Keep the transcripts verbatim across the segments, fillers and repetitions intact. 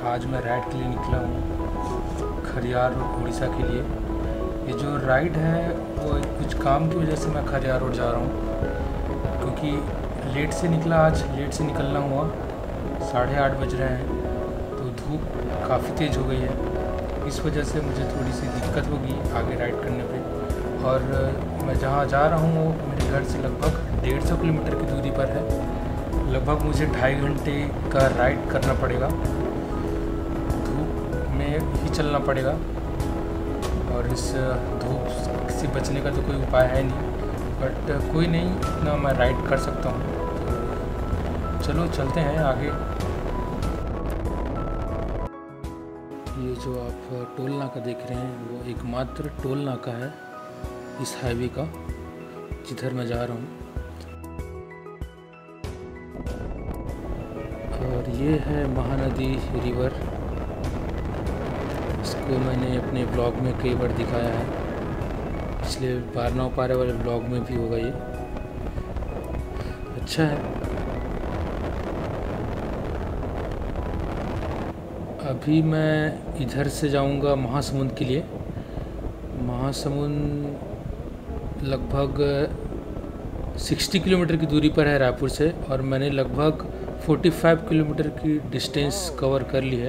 आज मैं राइड के लिए निकला हूँ खरियार रोड उड़ीसा के लिए। ये जो राइड है वो कुछ काम की वजह से मैं खरियार रोड जा रहा हूँ, क्योंकि लेट से निकला, आज लेट से निकलना हुआ। साढ़े आठ बज रहे हैं तो धूप काफ़ी तेज़ हो गई है, इस वजह से मुझे थोड़ी सी दिक्कत होगी आगे राइड करने पे। और मैं जहाँ जा रहा हूँ वो मेरे घर से लगभग डेढ़ सौ किलोमीटर की दूरी पर है। लगभग मुझे ढाई घंटे का राइड करना पड़ेगा, धूप में ही चलना पड़ेगा। और इस धूप से बचने का तो कोई उपाय है नहीं, बट कोई नहीं, इतना मैं राइड कर सकता हूँ। तो चलो चलते हैं आगे। ये जो आप टोल नाका देख रहे हैं वो एकमात्र टोल नाका है इस हाईवे का जिधर मैं जा रहा हूँ। और ये है महानदी रिवर। इसको मैंने अपने ब्लॉग में कई बार दिखाया है, पिछले पार नौ पारे वाले ब्लॉग में भी होगा। ये अच्छा है। अभी मैं इधर से जाऊंगा महासमुंद के लिए। महासमुंद लगभग साठ किलोमीटर की दूरी पर है रायपुर से, और मैंने लगभग पैंतालीस किलोमीटर की डिस्टेंस कवर कर ली है।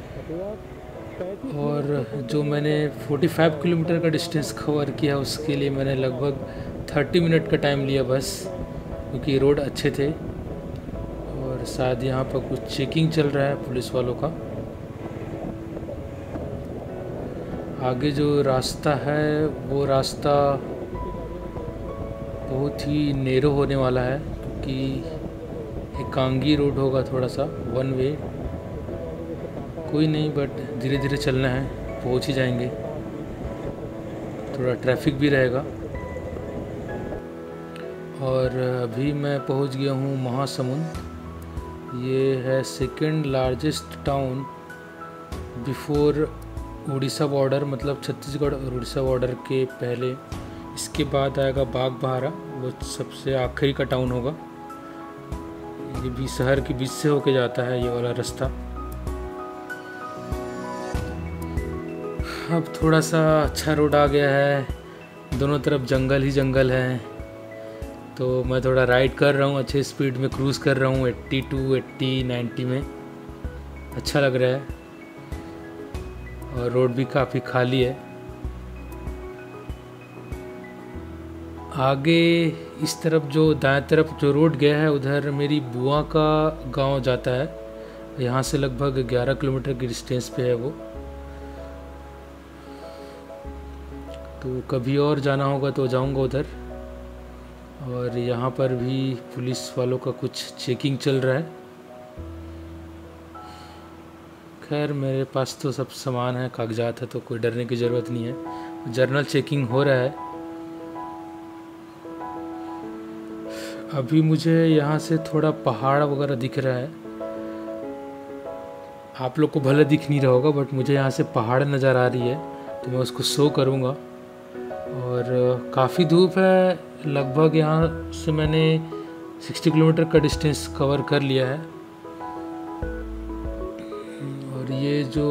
और जो मैंने पैंतालीस किलोमीटर का डिस्टेंस कवर किया उसके लिए मैंने लगभग तीस मिनट का टाइम लिया बस, क्योंकि रोड अच्छे थे। और शायद यहाँ पर कुछ चेकिंग चल रहा है पुलिस वालों का। आगे जो रास्ता है वो रास्ता बहुत ही नैरो होने वाला है, क्योंकि एकांगी रोड होगा, थोड़ा सा वन वे। कोई नहीं, बट धीरे धीरे चलना है, पहुंच ही जाएंगे। थोड़ा ट्रैफिक भी रहेगा। और अभी मैं पहुंच गया हूं महासमुंद। ये है second largest town before Orissa border, मतलब छत्तीसगढ़ और उड़ीसा बॉर्डर के पहले। इसके बाद आएगा बागबाहरा, वो सबसे आखिरी का टाउन होगा। ये भी शहर के बीच से होके जाता है ये वाला रास्ता। अब थोड़ा सा अच्छा रोड आ गया है, दोनों तरफ जंगल ही जंगल है। तो मैं थोड़ा राइड कर रहा हूँ, अच्छे स्पीड में क्रूज़ कर रहा हूँ, बयासी, अस्सी, नब्बे में। अच्छा लग रहा है। और रोड भी काफ़ी खाली है। आगे इस तरफ जो दाएं तरफ जो रोड गया है उधर मेरी बुआ का गांव जाता है। यहाँ से लगभग ग्यारह किलोमीटर की डिस्टेंस पे है वो। तो कभी और जाना होगा तो जाऊंगा उधर। और यहाँ पर भी पुलिस वालों का कुछ चेकिंग चल रहा है। खैर मेरे पास तो सब सामान है, कागजात है, तो कोई डरने की ज़रूरत नहीं है। जर्नल चेकिंग हो रहा है। अभी मुझे यहाँ से थोड़ा पहाड़ वगैरह दिख रहा है। आप लोग को भले दिख नहीं रहा होगा, बट मुझे यहाँ से पहाड़ नज़र आ रही है, तो मैं उसको शो करूँगा। और काफ़ी धूप है। लगभग यहाँ से मैंने साठ किलोमीटर का डिस्टेंस कवर कर लिया है। और ये जो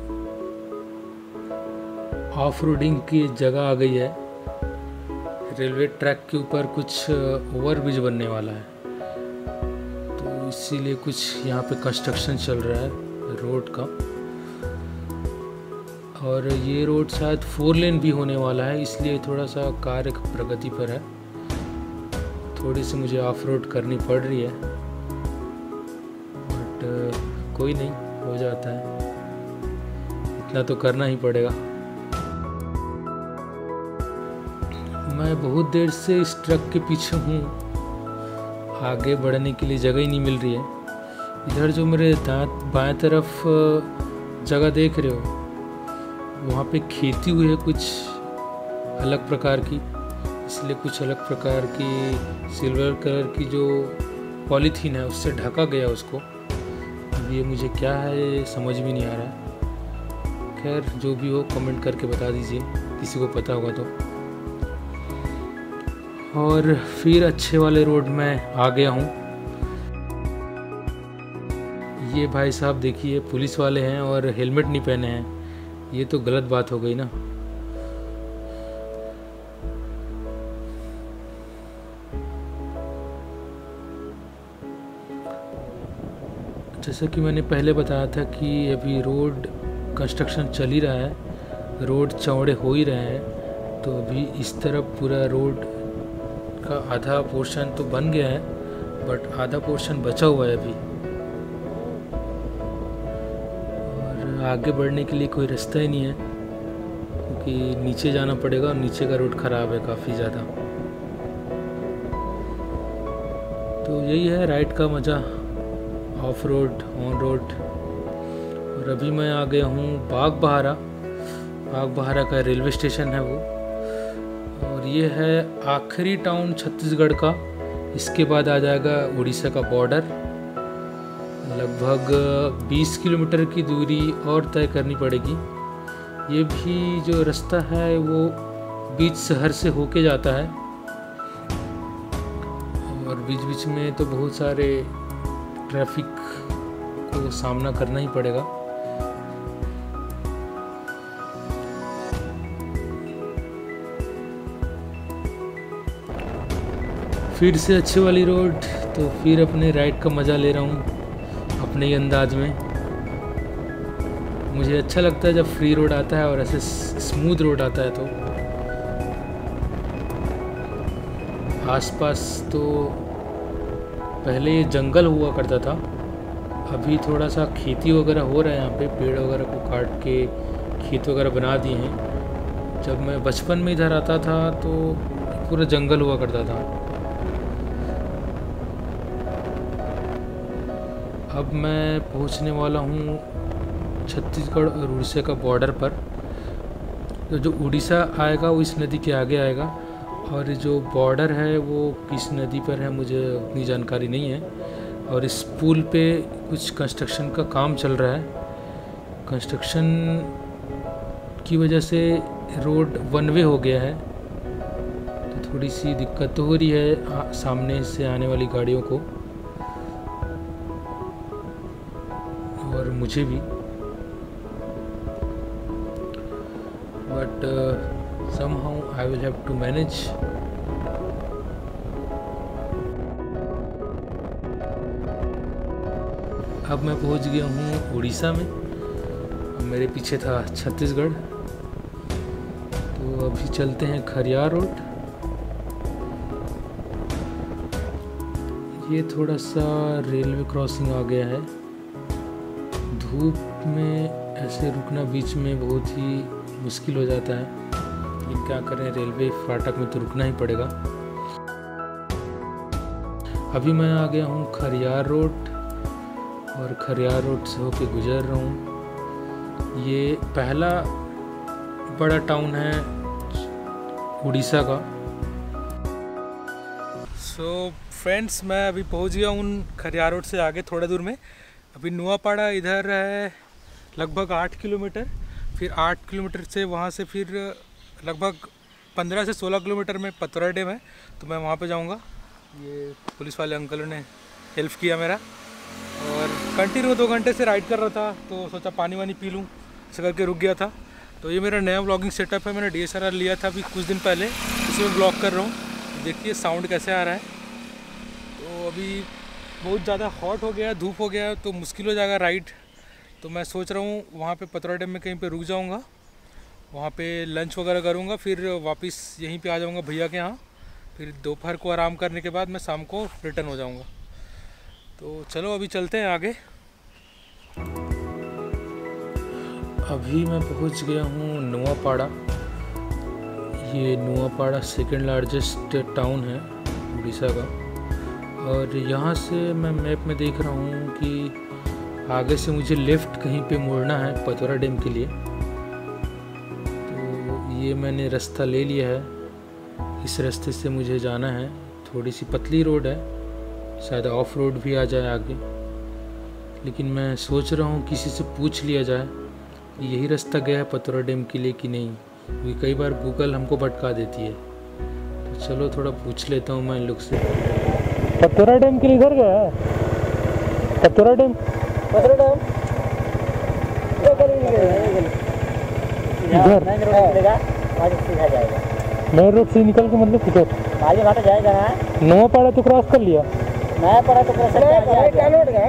ऑफ रोडिंग की जगह आ गई है, रेलवे ट्रैक के ऊपर कुछ ओवरब्रिज बनने वाला है, तो इसीलिए कुछ यहाँ पे कंस्ट्रक्शन चल रहा है रोड का। और ये रोड शायद फोर लेन भी होने वाला है, इसलिए थोड़ा सा कार्य प्रगति पर है। थोड़ी सी मुझे ऑफ रोड करनी पड़ रही है, बट कोई नहीं, हो जाता है। इतना तो करना ही पड़ेगा। मैं बहुत देर से इस ट्रक के पीछे हूँ, आगे बढ़ने के लिए जगह ही नहीं मिल रही है। इधर जो मेरे दांत बाएं तरफ जगह देख रहे हो, वहाँ पे खेती हुई है कुछ अलग प्रकार की, इसलिए कुछ अलग प्रकार की सिल्वर कलर की जो पॉलीथीन है उससे ढका गया उसको। अब ये मुझे क्या है ये समझ भी नहीं आ रहा है। खैर जो भी हो कमेंट करके बता दीजिए, किसी को पता होगा तो। और फिर अच्छे वाले रोड में आ गया हूँ। ये भाई साहब देखिए पुलिस वाले हैं और हेलमेट नहीं पहने हैं, ये तो गलत बात हो गई ना। जैसा कि मैंने पहले बताया था कि अभी रोड कंस्ट्रक्शन चल ही रहा है, रोड चौड़े हो ही रहे हैं। तो अभी इस तरफ पूरा रोड का आधा पोर्शन तो बन गया है, बट आधा पोर्शन बचा हुआ है अभी। और आगे बढ़ने के लिए कोई रास्ता ही नहीं है, क्योंकि नीचे जाना पड़ेगा और नीचे का रोड ख़राब है काफ़ी ज़्यादा। तो यही है राइड का मज़ा, ऑफ रोड ऑन रोड। और अभी मैं आ गया हूँ बाग बहारा। बाग बहारा का रेलवे स्टेशन है वो, और ये है आखिरी टाउन छत्तीसगढ़ का। इसके बाद आ जाएगा उड़ीसा का बॉर्डर। लगभग बीस किलोमीटर की दूरी और तय करनी पड़ेगी। ये भी जो रास्ता है वो बीच शहर से होके जाता है, और बीच बीच में तो बहुत सारे ट्रैफिक को सामना करना ही पड़ेगा। फिर से अच्छी वाली रोड, तो फिर अपने राइड का मज़ा ले रहा हूँ अपने ही अंदाज में। मुझे अच्छा लगता है जब फ्री रोड आता है और ऐसे स्मूथ रोड आता है। तो आसपास तो पहले ये जंगल हुआ करता था, अभी थोड़ा सा खेती वगैरह हो रहा है यहाँ पे, पेड़ वगैरह को काट के खेत वगैरह बना दिए हैं। जब मैं बचपन में इधर आता था तो पूरा जंगल हुआ करता था। अब मैं पहुंचने वाला हूं छत्तीसगढ़ और उड़ीसा का बॉर्डर पर। तो जो उड़ीसा आएगा वो इस नदी के आगे आएगा, और जो बॉर्डर है वो किस नदी पर है मुझे उतनी जानकारी नहीं है। और इस पुल पे कुछ कंस्ट्रक्शन का काम चल रहा है। कंस्ट्रक्शन की वजह से रोड वन वे हो गया है, तो थोड़ी सी दिक्कत तो हो रही है सामने से आने वाली गाड़ियों को, और मुझे भी। But somehow I will have to manage. अब मैं पहुंच गया हूँ उड़ीसा में, अब मेरे पीछे था छत्तीसगढ़। तो अभी चलते हैं खरियार रोड। ये थोड़ा सा रेलवे क्रॉसिंग आ गया है। धूप में ऐसे रुकना बीच में बहुत ही मुश्किल हो जाता है, लेकिन क्या करें, रेलवे फाटक में तो रुकना ही पड़ेगा। अभी मैं आ गया हूँ खरियार रोड, और खरियार रोड से होके गुजर रहा हूँ। ये पहला बड़ा टाउन है उड़ीसा का। सो फ्रेंड्स, मैं अभी पहुँच गया हूँ खरियार रोड से आगे थोड़ा दूर में। अभी नुआपाड़ा इधर है लगभग आठ किलोमीटर, फिर आठ किलोमीटर से वहाँ से फिर लगभग पंद्रह से सोलह किलोमीटर में पतौरा डैम है, तो मैं वहाँ पे जाऊँगा। ये पुलिस वाले अंकलों ने हेल्प किया मेरा, और कंटिन्यू दो घंटे से राइड कर रहा था, तो सोचा पानी वानी पी लूँ, ऐसा करके रुक गया था। तो ये मेरा नया ब्लॉगिंग सेटअप है, मैंने डी एस एल आर लिया था अभी कुछ दिन पहले, इसमें ब्लॉग कर रहा हूँ। देखिए साउंड कैसे आ रहा है। तो अभी बहुत ज़्यादा हॉट हो गया, धूप हो गया, तो मुश्किल हो जाएगा राइड। तो मैं सोच रहा हूँ वहाँ पे पतौरा डैम में कहीं पे रुक जाऊँगा, वहाँ पे लंच वगैरह करूँगा, फिर वापस यहीं पे आ जाऊँगा भैया के यहाँ। फिर दोपहर को आराम करने के बाद मैं शाम को रिटर्न हो जाऊँगा। तो चलो अभी चलते हैं आगे। अभी मैं पहुँच गया हूँ नुआपाड़ा। ये नुआपाड़ा सेकेंड लार्जेस्ट टाउन है उड़ीसा का, और यहाँ से मैं मैप में देख रहा हूँ कि आगे से मुझे लेफ़्ट कहीं पे मुड़ना है पतौरा डैम के लिए। तो ये मैंने रास्ता ले लिया है, इस रास्ते से मुझे जाना है। थोड़ी सी पतली रोड है, शायद ऑफ रोड भी आ जाए आगे, लेकिन मैं सोच रहा हूँ किसी से पूछ लिया जाए यही रास्ता गया है पतौरा डैम के लिए कि नहीं, क्योंकि कई बार गूगल हमको भटका देती है। तो चलो थोड़ा पूछ लेता हूँ मैं इन लोग से। पतौरा डैम के लिए इधर गया है? पतौरा डैम मेन रोड से निकल के मतलब किधर माली घाट जाएगा ना। नया पाड़ा तो क्रॉस कर लिया। नया पाड़ा तो क्रॉस कर लिया।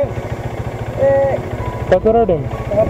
पतोरा डैम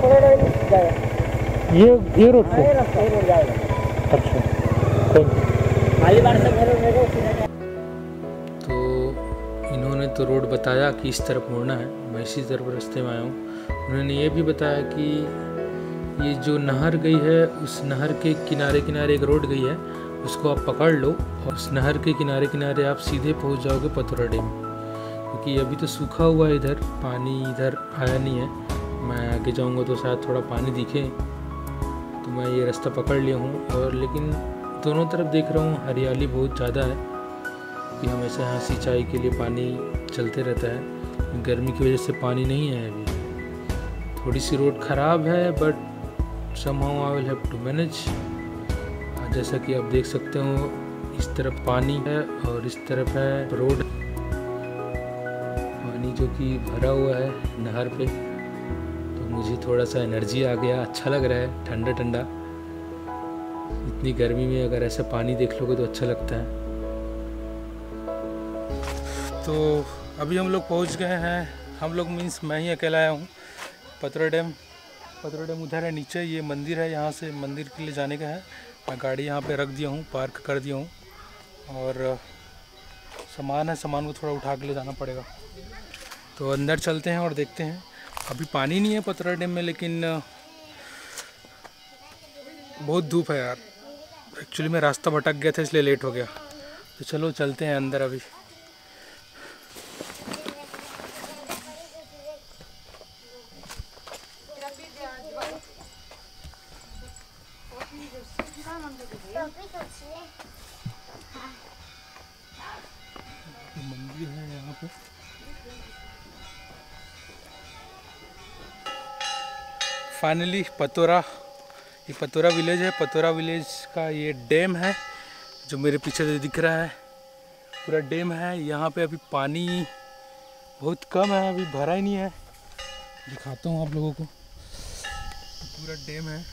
ये ये रोड से जाएगा। अच्छा थैंक यू। माली घाट से घर में तो इन्होंने तो रोड बताया कि इस तरफ मुड़ना है, मैं इसी तरफ रास्ते में आया हूँ। उन्होंने ये भी बताया कि ये जो नहर गई है उस नहर के किनारे किनारे एक रोड गई है, उसको आप पकड़ लो और उस नहर के किनारे किनारे आप सीधे पहुंच जाओगे पतोरा डैम। क्योंकि अभी तो सूखा हुआ है, इधर पानी इधर आया नहीं है। मैं आगे जाऊंगा तो शायद थोड़ा पानी दिखे, तो मैं ये रास्ता पकड़ लिया हूँ। और लेकिन दोनों तरफ देख रहा हूँ हरियाली बहुत ज़्यादा है कि हमेशा यहाँ सिंचाई के लिए पानी चलते रहता है। गर्मी की वजह से पानी नहीं है अभी। थोड़ी सी रोड ख़राब है but somehow I will have to manage। जैसा कि आप देख सकते हो इस तरफ पानी है और इस तरफ है रोड, पानी जो कि भरा हुआ है नहर पे। तो मुझे थोड़ा सा एनर्जी आ गया, अच्छा लग रहा है, ठंडा ठंडा। इतनी गर्मी में अगर ऐसा पानी देख लोगे तो अच्छा लगता है। तो अभी हम लोग पहुंच गए हैं, हम लोग मीन्स मैं ही अकेला आया हूँ पतोरा डैम। पतोरा डैम उधर है नीचे, ये मंदिर है, यहाँ से मंदिर के लिए जाने का है। मैं गाड़ी यहाँ पे रख दिया हूँ, पार्क कर दिया हूँ। और सामान है, सामान को थोड़ा उठा के ले जाना पड़ेगा। तो अंदर चलते हैं और देखते हैं। अभी पानी नहीं है पतोरा डैम में, लेकिन बहुत धूप है यार। एक्चुअली मैं रास्ता भटक गया था इसलिए लेट हो गया। तो चलो चलते हैं अंदर अभी। मंदिर है यहाँ पे। फाइनली पतोरा, ये पतोरा विलेज है। पतोरा विलेज का ये डैम है जो मेरे पीछे से दिख रहा है, पूरा डैम है। यहाँ पे अभी पानी बहुत कम है, अभी भरा ही नहीं है। दिखाता हूँ आप लोगों को, पूरा डैम है,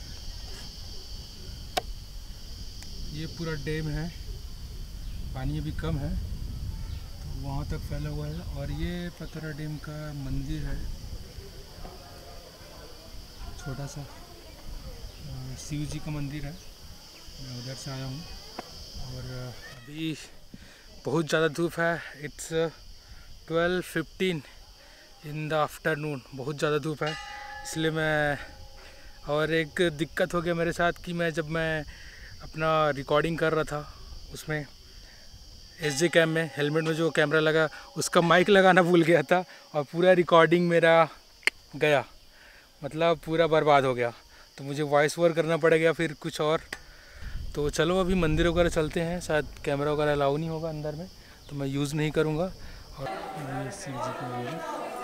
ये पूरा डैम है। पानी अभी कम है तो वहाँ तक फैला हुआ है। और ये पतोरा डैम का मंदिर है, छोटा सा शिव जी का मंदिर है। मैं उधर से आया हूँ। और अभी बहुत ज़्यादा धूप है। It's twelve fifteen in the afternoon, बहुत ज़्यादा धूप है इसलिए मैं। और एक दिक्कत हो गया मेरे साथ कि मैं जब मैं अपना रिकॉर्डिंग कर रहा था उसमें एस जी कैम में, हेलमेट में जो कैमरा लगा उसका माइक लगाना भूल गया था और पूरा रिकॉर्डिंग मेरा गया, मतलब पूरा बर्बाद हो गया। तो मुझे वॉइस ओवर करना पड़ेगा फिर कुछ और। तो चलो अभी मंदिर वगैरह चलते हैं, शायद कैमरा वगैरह अलाउ नहीं होगा अंदर में तो मैं यूज़ नहीं करूँगा। और ये शिव जी का मंदिर,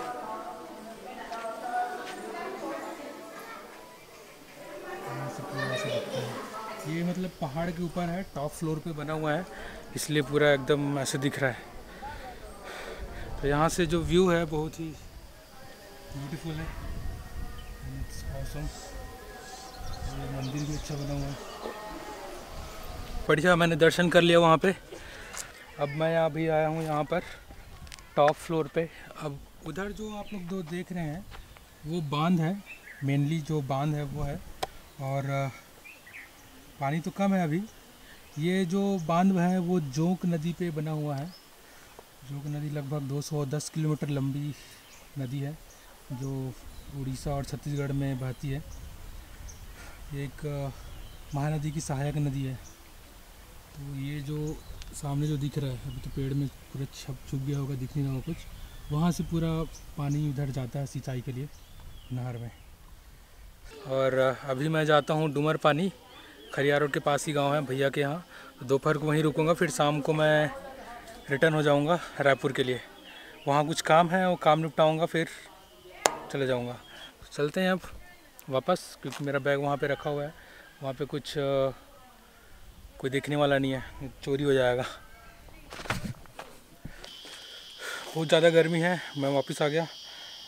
ये मतलब पहाड़ के ऊपर है, टॉप फ्लोर पे बना हुआ है इसलिए पूरा एकदम ऐसे दिख रहा है। तो यहाँ से जो व्यू है बहुत ही ब्यूटीफुल है। awesome। ये मंदिर भी अच्छा बना हुआ है, बढ़िया। मैंने दर्शन कर लिया वहाँ पे। अब मैं यहाँ भी आया हूँ यहाँ पर टॉप फ्लोर पे। अब उधर जो आप लोग दो देख रहे हैं वो बांध है, मेनली जो बांध है वो है। और पानी तो कम है अभी। ये जो बांध है वो जोंक नदी पे बना हुआ है। जोंक नदी लगभग दो सौ दस किलोमीटर लंबी नदी है जो उड़ीसा और छत्तीसगढ़ में बहती है। ये एक महानदी की सहायक नदी है। तो ये जो सामने जो दिख रहा है, अभी तो पेड़ में पूरा छप छुप गया होगा, दिख नहीं रहा होगा कुछ, वहाँ से पूरा पानी उधर जाता है सिंचाई के लिए नहर में। और अभी मैं जाता हूँ डूमर पानी, खरिया रोड के पास ही गांव है भैया के यहाँ। तो दोपहर को वहीं रुकूंगा, फिर शाम को मैं रिटर्न हो जाऊंगा रायपुर के लिए। वहाँ कुछ काम है, वो काम निपटाऊंगा फिर चले जाऊंगा। चलते हैं अब वापस, क्योंकि मेरा बैग वहाँ पे रखा हुआ है। वहाँ पे कुछ आ, कोई देखने वाला नहीं है, चोरी हो जाएगा। बहुत ज़्यादा गर्मी है, मैं वापस आ गया।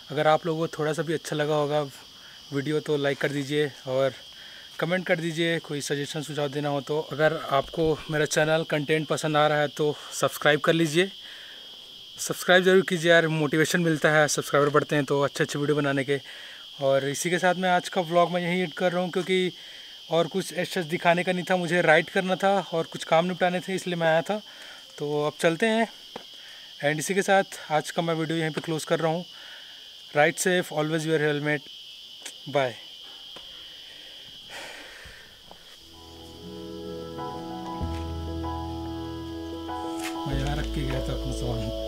अगर आप लोगों को थोड़ा सा भी अच्छा लगा होगा वीडियो तो लाइक कर दीजिए और कमेंट कर दीजिए, कोई सजेशन सुझाव देना हो तो। अगर आपको मेरा चैनल कंटेंट पसंद आ रहा है तो सब्सक्राइब कर लीजिए, सब्सक्राइब ज़रूर कीजिए यार, मोटिवेशन मिलता है, सब्सक्राइबर बढ़ते हैं तो अच्छे अच्छे वीडियो बनाने के। और इसी के साथ मैं आज का व्लॉग मैं यहीं एड कर रहा हूँ, क्योंकि और कुछ ऐसा दिखाने का नहीं था, मुझे राइड करना था और कुछ काम निपटाने थे, इसलिए मैं आया था। तो अब चलते हैं एंड इसी के साथ आज का मैं वीडियो यहीं पे क्लोज़ कर रहा हूँ। Ride safe, always wear helmet, bye. मैं यहाँ रख के गया था अपना सामान।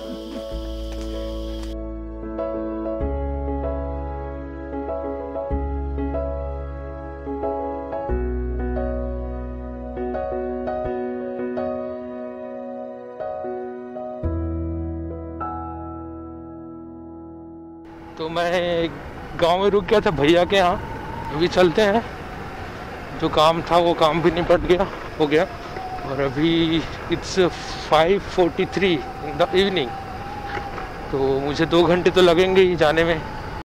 तो मैं गांव में रुक गया था भैया के यहाँ, अभी चलते हैं। जो काम था वो काम भी निपट गया हो गया और अभी it's five forty three in the evening, तो मुझे दो घंटे तो लगेंगे ही जाने में।